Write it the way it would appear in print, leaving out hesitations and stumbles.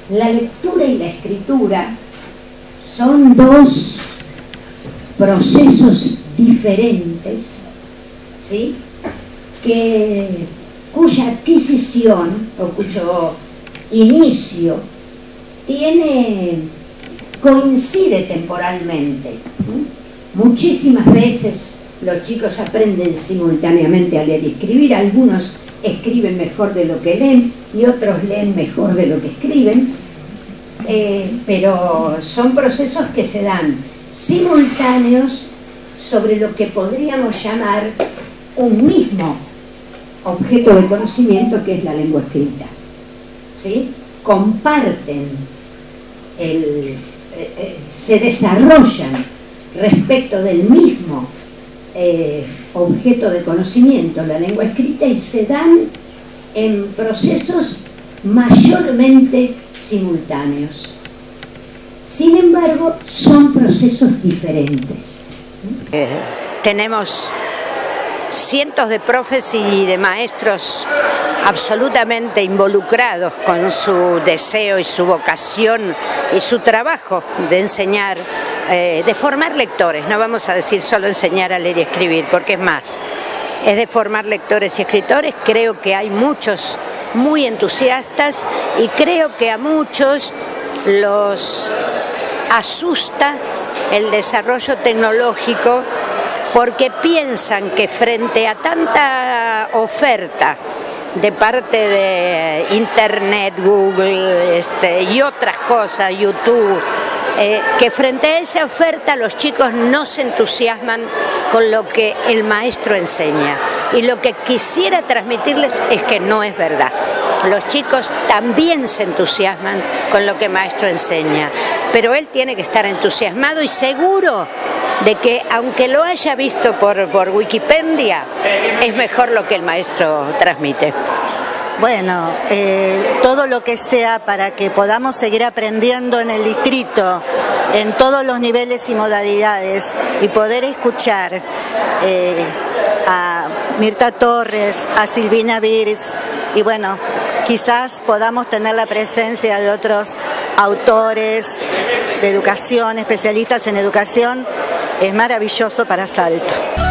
La lectura y la escritura son dos procesos diferentes, ¿sí? Cuya adquisición o cuyo inicio coincide temporalmente. Muchísimas veces los chicos aprenden simultáneamente a leer y escribir. Algunos escriben mejor de lo que leen y otros leen mejor de lo que escriben, pero son procesos que se dan simultáneos sobre lo que podríamos llamar un mismo objeto de conocimiento, que es la lengua escrita, ¿sí? Comparten, se desarrollan respecto del mismo objeto de conocimiento, la lengua escrita, y se dan en procesos mayormente simultáneos. Sin embargo, son procesos diferentes. Tenemos cientos de profes y de maestros absolutamente involucrados con su deseo y su vocación y su trabajo de enseñar, de formar lectores. No vamos a decir solo enseñar a leer y escribir, porque es más, es de formar lectores y escritores. Creo que hay muchos muy entusiastas y creo que a muchos los asusta el desarrollo tecnológico, porque piensan que frente a tanta oferta de parte de Internet, Google y otras cosas, YouTube, que frente a esa oferta los chicos no se entusiasman con lo que el maestro enseña. Y lo que quisiera transmitirles es que no es verdad. Los chicos también se entusiasman con lo que el maestro enseña, pero él tiene que estar entusiasmado y seguro de que, aunque lo haya visto por Wikipedia, es mejor lo que el maestro transmite. Bueno, todo lo que sea para que podamos seguir aprendiendo en el distrito, en todos los niveles y modalidades, y poder escuchar a Mirta Torres, a Silvina Virs, y bueno, quizás podamos tener la presencia de otros autores de educación, especialistas en educación, es maravilloso para Salto.